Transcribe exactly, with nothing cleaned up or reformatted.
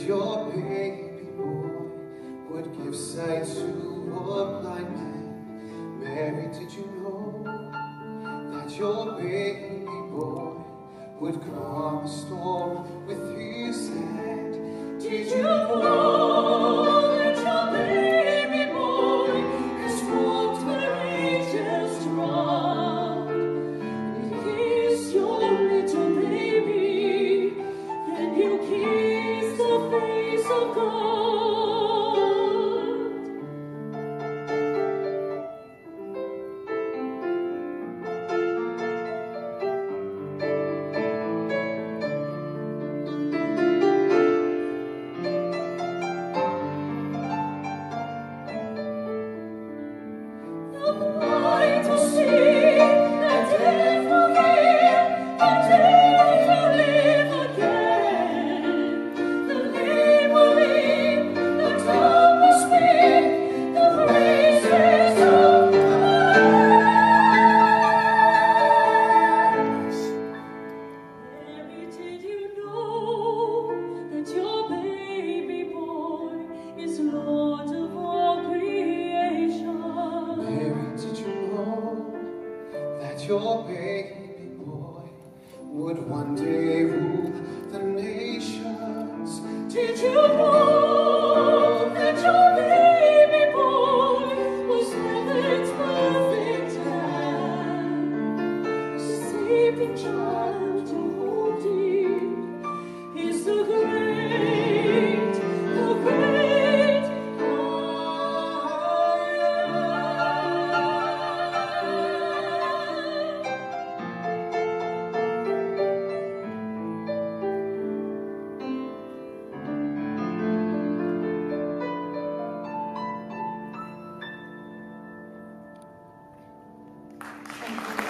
your baby boy would give sight to a blind man. Mary, did you know that your baby boy would calm a storm with his hand? Did you know that your baby boy has walked where angels trod? And kiss your little baby, and you kiss the face of God. Your baby boy would one day rule the nations. Did you know that your baby boy was heaven's perfect lamb? A sleeping child to hold dear is the great, the great Thank you.